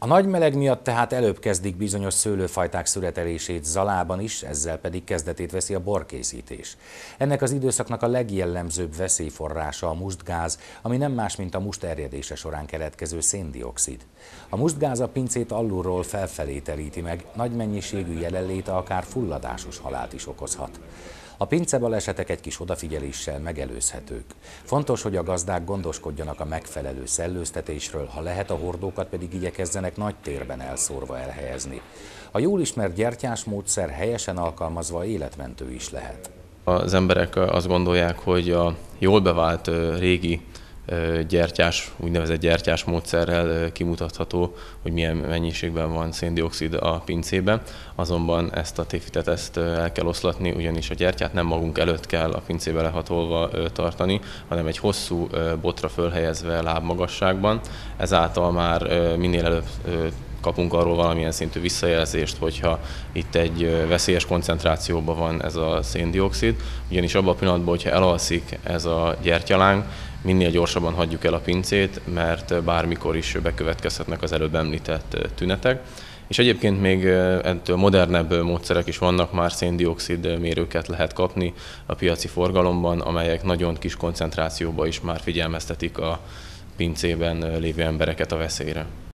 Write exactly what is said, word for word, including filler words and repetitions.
A nagy meleg miatt tehát előbb kezdik bizonyos szőlőfajták szüretelését Zalában is, ezzel pedig kezdetét veszi a borkészítés. Ennek az időszaknak a legjellemzőbb veszélyforrása a mustgáz, ami nem más, mint a must erjedése során keletkező széndioxid. A mustgáz a pincét alulról felfelé telíti meg, nagy mennyiségű jelenléte akár fulladásos halált is okozhat. A pincebalesetek egy kis odafigyeléssel megelőzhetők. Fontos, hogy a gazdák gondoskodjanak a megfelelő szellőztetésről, ha lehet, a hordókat pedig igyekezzenek nagy térben elszórva elhelyezni. A jól ismert gyertyás módszer helyesen alkalmazva életmentő is lehet. Az emberek azt gondolják, hogy a jól bevált régi gyertyás, úgynevezett gyertyás módszerrel kimutatható, hogy milyen mennyiségben van széndioxid a pincében. Azonban ezt a tévhitet ezt el kell oszlatni, ugyanis a gyertyát nem magunk előtt kell a pincébe lehatolva tartani, hanem egy hosszú botra fölhelyezve lábmagasságban. Ezáltal már minél előbb kapunk arról valamilyen szintű visszajelzést, hogyha itt egy veszélyes koncentrációban van ez a széndioxid, ugyanis abban a pillanatban, hogyha elalszik ez a gyertyaláng, minél gyorsabban hagyjuk el a pincét, mert bármikor is bekövetkezhetnek az előbb említett tünetek. És egyébként még ettől modernebb módszerek is vannak, már széndioxid mérőket lehet kapni a piaci forgalomban, amelyek nagyon kis koncentrációban is már figyelmeztetik a pincében lévő embereket a veszélyre.